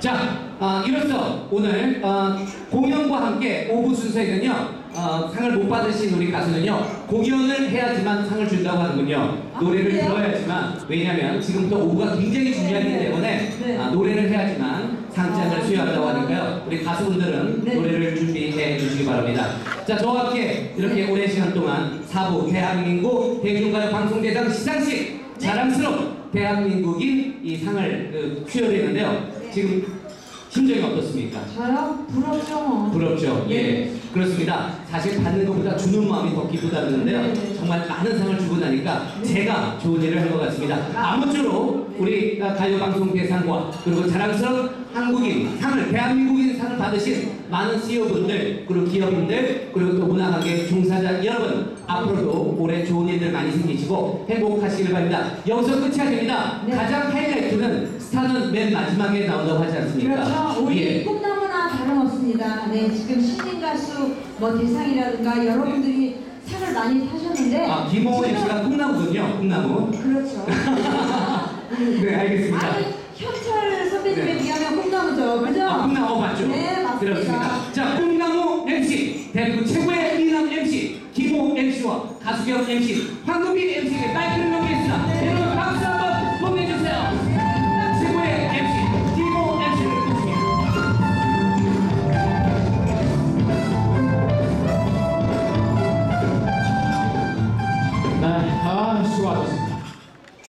자, 이로써 오늘 공연과 함께 오후 순서에는요, 상을 못 받으신 우리 가수는요, 공연을 해야지만 상을 준다고 하는군요. 노래를 그래요? 들어야지만, 왜냐면 지금부터 오후가 굉장히 중요하기 때문에 노래를 해야지만 상장을 수여한다고 하니까요. 우리 가수분들은 노래를 준비해 주시기 바랍니다. 자, 저와 함께 이렇게 오랜 시간 동안 4부 대한민국 대중가요 방송대상 시상식 자랑스러운 대한민국인 이 상을 수여되는데요. 지금 심정이 어떻습니까? 저요? 부럽죠. 부럽죠? 예. 그렇습니다. 사실 받는 것보다 주는 마음이 더 기쁘다는데요. 정말 많은 상을 주고 나니까 제가 좋은 일을 한 것 같습니다. 아무쪼록 우리 가요방송 대상과 그리고 자랑스러운 한국인 상을, 대한민국인 상을 받으신 많은 CEO분들, 그리고 기업인들, 그리고 또 문화관계 종사자 여러분, 앞으로도 올해 좋은 일들 많이 생기시고 행복하시길 바랍니다. 여기서 끝이 아닙니다. 가장 하이라이트는 스타는 맨 마지막에 나온다고 하지 않습니까? 그렇죠. 우리 예. 꿈나무나 다름없습니다. 네, 지금 신인 가수 뭐 대상이라든가 여러분들이 상을 많이 타셨는데. 김홍원 씨가 꿈나무군요. 꿈나무. 그렇죠. 네, 알겠습니다. 아니, 현철 선배님에 비하면 꿈나무죠. 그죠? 꿈나무 맞죠? 네, 맞습니다. 그렇습니다. 자, 꿈나무 MC, 대한민국 최고의 미남 MC, 김홍 MC와 가수 겸 MC, 황금